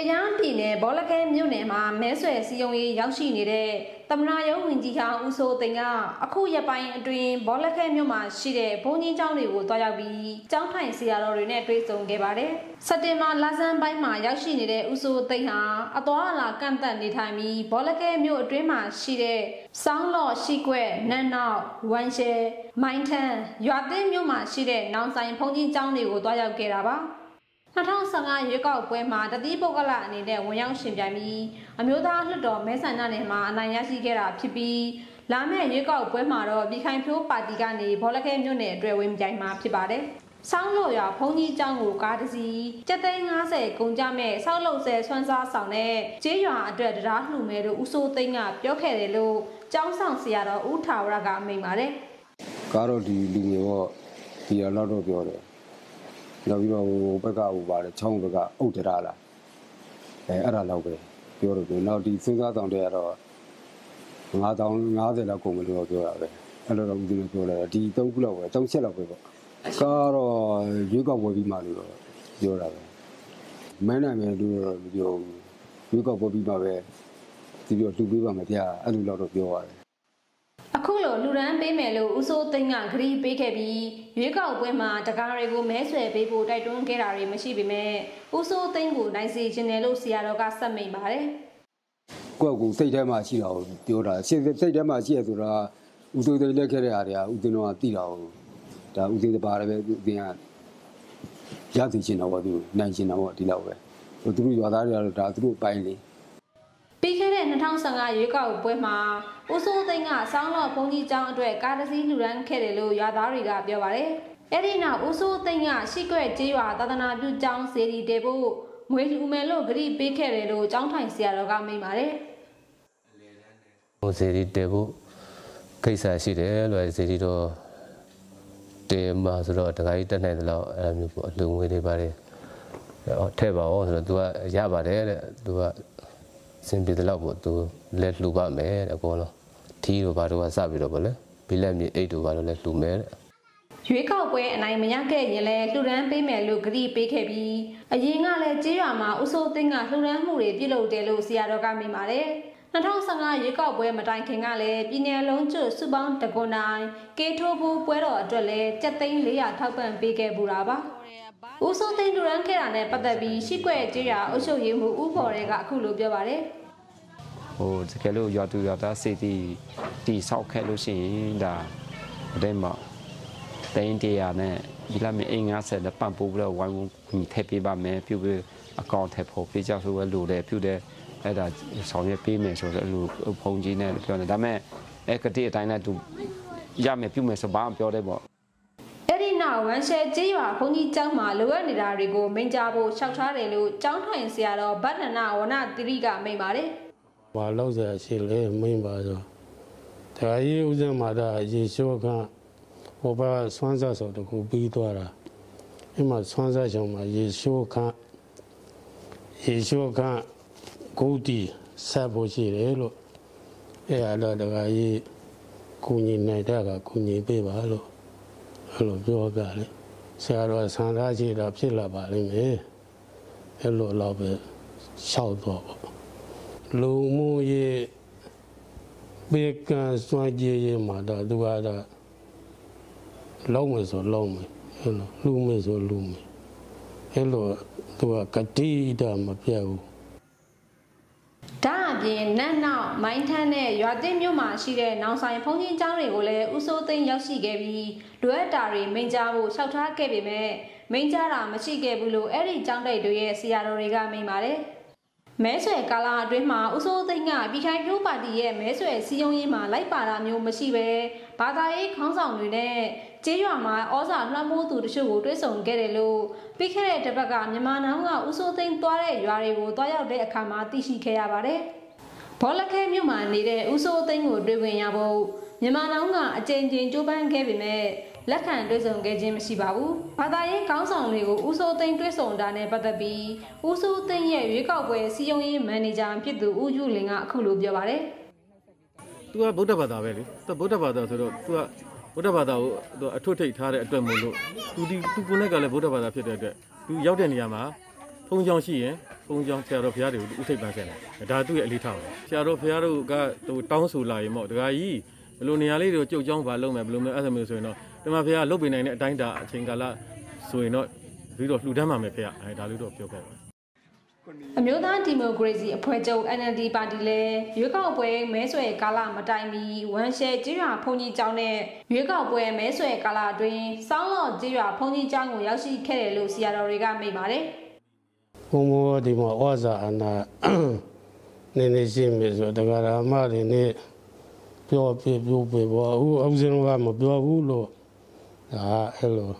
ယန်းပြည်နယ်ဘောလခဲမြို့နယ်မှာမဲဆွယ်စီယုံရေးရောက်ရှိနေတဲ့သမ္မတရုံးဝင်ကြီးဟောင်းဦးစိုးသိန်းကအခုရက်ပိုင်းအတွင်းဘောလခဲမြို့မှာရှိတဲ့ဘုန်းကြီးကျောင်းတွေကိုတွားရောက်ပြီးကျောင်းထိုင်ဆရာတော်တွေနဲ့တွေ့ဆုံခဲ့ပါတယ်။စက်တင်ဘာလဆန်းပိုင်းမှာရောက်ရှိနေတဲ့ဦးစိုးသိန်းဟာအသွားအလာကန့်သတ်နေထိုင်ပြီးဘောလခဲမြို့အတွင်းမှာရှိတဲ့စောင်းလော့ရှိကွက်နန်းနောက်ဝမ်ရှဲမိုင်းထန်ရွာသင်းမြို့မှာရှိတဲ့နောင်ဆိုင်ဘုန်းကြီးကျောင်းတွေကိုတွားရောက်ခဲ့တာပါ2015ရွေးကောက်ပွဲမှာတတိပုဂ္ဂလအနေနဲ့ဝင်ရောက်ရှင်ပြိုင်ပြီးအမျိုးသားလွှတ်တော်မဲဆန္ဒနယ်မှာအနိုင်ရရှိခဲ့တာဖြစ်ပြီးလာမယ့်ရွေးကောက်ပွဲမှာတော့ပြည်ခိုင်ဖြိုးပါတီကနေဘောလခဲမြို့နယ်အတွက်ဝင်ပြိုင်မှာဖြစ်ပါတယ်။ဆောင်းလို့ရွာဘုန်းကြီးကျောင်းကိုကားတစ်စီး750ကုန်ကြမဲ့ဆောက်လုပ်ဆဲဆွမ်းစားဆောင်တဲ့ကျေးရွာအတွက်တရားလှူမယ်လို့ဦးစိုးသိန်းကပြောခဲ့တယ်လို့ကျောင်းဆောင်ဆရာတော်ဦးထာဝရကမိန့်ပါတယ်။ကားတော့ဒီလူမျိုးတော့ဒီရလောက်တော့ပြောတယ်နောက်ပြီးတော့ဘက်ကဟိုပါတယ်ချောင်းဘက်ကအုတ်တရလားအဲ့ဒါလောက်ပဲပြောတော့ပြောနောက်ဒီစဉ်းစားတောင်တဲ့ကတော့9050လောက်ကုန်မယ်လို့ပြောတာပဲအဲ့လိုတော့ဦးဇင်းပြောလိုက်တာဒီ3ခုလောက်ပဲ3ချက်လောက်ပဲပေါ့ကားတော့ရွေးကောက်ပွဲပြီးမှလို့တော့ပြောတာပဲမဲနိုင်မယ်လို့တော့မပြောဘူးရွေးကောက်ပွဲပြီးမှပဲဒီပြောလှူပေးပါမယ်ဗျာအဲ့လိုတော့ပြောရတယ်အခုလိုလူရန်ပေးမယ်လို့ဦးစိုးသိန်းကဂရီပေးခဲ့ပြီးရွေးကောက်ပွဲမှာတကားတွေကိုမဲဆွယ်ပေးဖို့တိုက်တွန်းခဲ့တာတွေမရှိပေမဲ့ဦးစိုးသိန်းကိုနိုင်စေခြင်းတယ်လို့ဆရာတော်ကဆက်မိန်ပါတယ်။ကိုယ့်ကိုစိတ်ထဲမှာရှိတာကိုပြောတာစိတ်ထဲမှာရှိရဆိုတာဦးစိုးသိန်းလက်ခဲ့တဲ့အားတွေကဦးသိန်းတော်ကသိတာကိုဒါဦးသိန်းတပါးလည်းပဲဦးသိန်းကရသိချင်တော့သူနိုင်ချင်တော့ဒီလောက်ပဲ။သူတို့ရွာသားတွေကတော့ဒါသူတို့ပိုင်းလေပြီးခဲ့တဲ့2015ရွေးကောက်ပွဲမှာဦးစိုးသိန်းကဆောင်းလော့ဘုန်းကြီးကျောင်းအတွက်ကားတစ်စီးလှူဒန်းခဲ့တယ်လို့ရွာသားတွေကပြောပါတယ်။အဲ့ဒီနောက်ဦးစိုးသိန်းကရှိခွက်ကျေးရွာသာသနာပြုကျောင်းစေတီတေဖို့ငွေလှူမယ်လို့ဂရီပေးခဲ့တယ်လို့ကျောင်းထိုင်ဆရာတော်ကမိန့်ပါတယ်။ဟိုစေတီတေဖို့ကိစ္စရှိတယ်လို့စေတီတော့တေမှာဆိုတော့တခါကြီးတက်နိုင်တယ်လို့အဲ့လိုမျိုးပေါ့လူငွေတွေပါတယ်။ထဲပါအောင်ဆိုတော့ तू ကရပါတယ်တဲ့ तू ကစင်ပြေတဲ့လောက်ပေါ့သူလက်လှူပါမယ်တဲ့အကောလုံးထီးတို့ဘာတို့ကစပြီးတော့ဗောလေဘီလက်မြေအိတ်တို့ဘာလို့လဲလှူမယ်တဲ့ရွေးကောက်ပွဲအနိုင်မရခဲ့ရင်လည်းလှူဒန်းပေးမယ်လို့ဂရီပေးခဲ့ပြီးအရင်ကလည်းကျေးရွာမှာဦးစိုးသိန်းကလှူဒန်းမှုတွေပြုလုပ်တယ်လို့ဆရာတော်ကမိန့်ပါတယ်2015ရွေးကောက်ပွဲမတိုင်ခင်ကလည်းပြည်နယ်လုံးကျွတ်စုပေါင်းတကွန်တိုင်းကေထိုးဘူးပွဲတော်အတွက်လည်း7,400ထောက်ပံ့ပေးခဲ့ပူတာပါဦးစိုးသိန်းလူရန်ခဲ့တာနဲ့ပတ်သက်ပြီးရှိခွက်ကျေးရွာအုပ်ချုပ်ရေးမှူးဦးဖော်ရဲကအခုလိုပြောပါတယ်ဟိုတကယ်လို့ရွာသူရွာသားစိတ်တီဆောက်ခဲ့လို့ရှိရင်ဒါအဲ့မှာတိုင်းတရားနဲ့ဒီလာမင်း50လက်ပံပိုးပြီးတော့ဝိုင်းဝန်းထည့်ပေးပါမယ်ပြုပြီးအကောင့်ထည့်ဖို့ပေးကြဆိုပဲလို့တယ်ပြုတယ်အဲ့ဒါဆောင်ရွက်ပေးမယ်ဆိုတော့လူဖုန်ကြီးနဲ့ပြောတယ်ဒါပေမဲ့အဲ့ကတိအတိုင်းနဲ့သူရမယ်ပြုမယ်ဆိုဘာမှပြောတယ်ပေါ့အဲ့ဒီနောက်ဝမ်ရှဲကျေးရွာဘုန်းကြီးကျောင်းမှာလိုအပ်နေတာတွေကိုမိန့်ကြားဖို့လျှောက်ထားတယ်လို့ကျောင်းထိုင်ဆရာတော်ဗတ္တနာဝနတိရိကမိန့်ပါတယ်။ဘာလို့ဆိုရှိလဲမိန့်ပါဆို။ဒါကြီးဦးဇင်းမာတာရေရှိုးကဟိုဘက်ဆွမ်းစားဆိုတခုပြီးသွားတာ။အဲ့မှာဆွမ်းစားဆောင်မှာရေရှိုးကဂုတီဆက်ဖို့ရှိတယ်လို့အဲ့အတော့ဒါကြီးကုညီနိုင်တဲ့ကကုညီပေးပါလို့အဲ့လိုပြောပြတယ်ဆရာတော်ဆန္ဒရှိတာဖြစ်လာပါလိမ့်မယ်အဲ့လိုတော့ပဲလျှောက်တော့ပေါ့လူမှုရေးဘေကံစွမ်းကြည်ရေးမှာတော့သူကတော့လုံးမယ်ဆိုလုံးမယ်အဲ့လိုလူမယ်ဆိုလူမယ်အဲ့လိုသူကကတိတော့မပြတ်ဘူးဒါအပြင်နတ်နောက်မိုင်းထန်းနဲ့ရွာသစ်မြို့မှာရှိတဲ့နောင်ဆိုင်ဘုန်းကြီးကျောင်းတွေကိုလည်းဦးစိုးသိန်းရောက်ရှိခဲ့ပြီးလွယ်တာတွေမိန့်ကြားဖို့လျှောက်ထားခဲ့ပေမဲ့မိန့်ကြားတာမရှိခဲ့ဘူးလို့အဲ့ဒီကျောင်းတိုက်တွေရဲ့ဆရာတော်တွေကမိန့်ပါတယ်မဲဆွယ်ကာလအတွင်းမှာဦးစိုးသိန်းကပြည်ခိုင်ဖြိုးပါတီရဲ့မဲဆွယ်စီယုံရေးမှာလိုက်ပါတာမျိုးမရှိပဲဘာသာရေးခေါင်းဆောင်တွေနဲ့ကျေးရွာမှာဩဇာလွှမ်းမိုးသူတချို့ကိုတွေ့ဆုံခဲ့တယ်လို့ပြီးခဲ့တဲ့တစ်ပတ်ကမြန်မာနောင်ကဦးစိုးသိန်းသွားတဲ့ရွာတွေကိုတွားရောက်တဲ့အခါမှာသိရှိခဲ့ရပါတယ်ဘောလခဲမြို့မှာနေတဲ့ဦးစိုးသိန်းကိုတွေ့ဝင်ရဖို့မြန်မာနောင်ကအကြိမ်ကြိမ်ကြိုးပမ်းခဲ့ပေမဲ့လက်ခံတွေ့ဆုံခဲ့ခြင်းမရှိပါဘူး။ဘာသာရေးခေါင်းဆောင်တွေကိုဦးစိုးသိန်းတွေ့ဆုံတာနဲ့ပတ်သက်ပြီးဦးစိုးသိန်းရဲ့ရွေးကောက်ပွဲစီယုံရေးမန်နေဂျာဖြစ်သူဦးယူလင်ကအခုလိုပြောပါတယ်။ "तू ကဗုဒ္ဓဘာသာပဲလေ။ तू ဗုဒ္ဓဘာသာဆိုတော့ तू ကဗုဒ္ဓဘာသာကိုအထွတ်ထိပ်ထားတဲ့အတွက်မို့လို့ तू ကိုယ်နဲ့ကလည်းဗုဒ္ဓဘာသာဖြစ်တဲ့အတွက် तू ရောက်တဲ့နေရာမှာုံးချောင်းရှိရင်ဘုံချောင်းဆရာတော်ဘုရားတွေကိုဥထိပ်ပန်းဆင်တယ်ဒါသူ့ရဲ့အလေးထားပါဆရာတော်ဘုရားတို့ကတောင်းဆိုလာရင်ပေါ့တခါကြီးဘယ်လိုနေရာလေးတွေကြုတ်ချောင်းပါလုံးမယ်ဘယ်လိုမျိုးအဲ့ဒါမျိုးဆိုရင်တော့ဒီမှာဘုရားလုတ်ပေးနိုင်တဲ့အတိုင်းတာအချိန်ကာလဆိုရင်တော့ပြီးတော့လှူဒန်းပါမယ်ဖေ။ဒါလို့တော့ပြောခဲ့ပါအမျိုးသားဒီမိုကရေစီအဖွဲ့ချုပ် NLD ပါတီလည်းရွေးကောက်ပွဲမဲဆွယ်ကာလမတိုင်မီဝမ်ရှယ်ကျေးရွာဘုံကြီးကျောင်းနဲ့ရွေးကောက်ပွဲမဲဆွယ်ကာလအတွင်းစောင်းလော့ကျေးရွာဘုံကြီးကျောင်းကိုရောက်ရှိခဲ့တယ်လို့ဆရာတော်တွေကမိန့်ပါတယ်။ဘုံဘောဒီမှာဩဇာအနာနေရှိပြီဆိုတော့တရားမတွေနဲ့ပြောပြပေါ့အခုအောင်စင်ကမပြောဘူးလို့ဒါအဲ့လို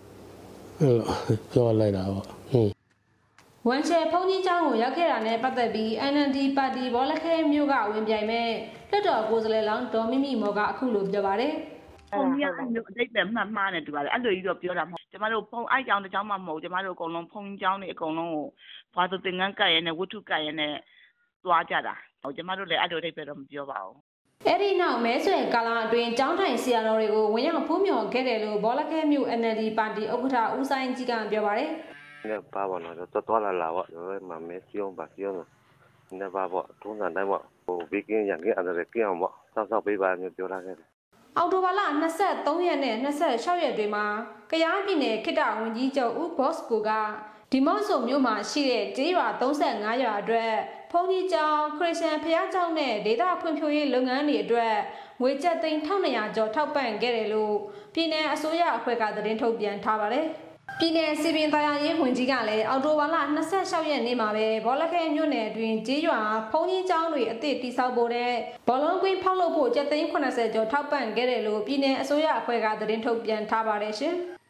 ပြောလိုက်တာပေါ့ဝမ်ရှယ်ဘုံကြီးကျောင်းကိုရောက်ခဲ့တာနဲ့ပတ်သက်ပြီး NLD ပါတီဘောလခဲမျိုးကဝင်ပြိုင်မဲ့လွှတ်တော်ကိုယ်စားလှယ်လောင်းဒေါ်မိမိမော်ကအခုလိုပြောပါတယ်ဘုံကြီးအမျိုးအတိတ်ပဲမှတ်မှားနေတူပါတယ်အဲ့လိုကြီးတော့ပြောတာမဟုတ်ကျမတို့ဘုံအိုက်ကြောင်တစ်ကြောင်မှမဟုတ်ကျမတို့အကုန်လုံးဘုံကျောင်းတွေအကုန်လုံးကိုဘာသာသင်္ကန်းကပ်ရနဲ့ဝတ္ထုကပ်ရနဲ့သွားကြတာဟိုကျမတို့လည်းအဲ့လိုအတိတ်ပဲတော့မပြောပါဘူးအဲ့ဒီနောက်မဲဆွယ်ကာလအတွင်းကျောင်းထိုင်ဆရာတော်တွေကိုဝင်ရောက်ဖူးမြော်ခဲ့တယ်လို့ဘောလခဲမျိုး NLD ပါတီဥက္ကဋ္ဌဦးဆိုင်ကြီးကပြောပါတယ်那爸爸呢，就多了老了，因为妈妈希望把希望，那爸爸通常在我，我毕竟人家按照这样嘛，稍背吧就表达开的。 အော်တိုဘာလ23ရက်နဲ့26ရက်တွေမှာကယားပြည်နယ်ခေတ္တဝန်ကြီးချုပ်ဦးဘော့စကိုကဒီမော့ဆိုမြို့မှာရှိတဲ့ကျေးရွာ35ရွာအတွက်ဘုန်းကြီးကျောင်းခရစ်ယာန်ဘုရားကျောင်းနဲ့ဒေသဖွံ့ဖြိုးရေးလုပ်ငန်းတွေအတွက်ငွေကျပ်သိန်း1200ကျော်ထောက်ပံ့ခဲ့တယ်လို့ပြည်내အစိုးရအဖွဲ့ကသတင်းထုတ်ပြန်ထားပါတယ်ပြည်내စီပင်တရားရေးဝန်ကြီးကလည်းအော်တိုဘာလ26ရက်နေ့မှာပဲဘောလခဲမြို့နယ်အတွင်းကျေးရွာဘုန်းကြီးကျောင်းတွေအသစ်တည်ဆောက်ဖို့နဲ့ဘောလုံးကွင်းဖောက်လုပ်ဖို့ကျပ်သိန်း80ကျော်ထောက်ပံ့ခဲ့တယ်လို့ပြည်내အစိုးရအဖွဲ့ကသတင်းထုတ်ပြန်ထားပါတယ်ရှင်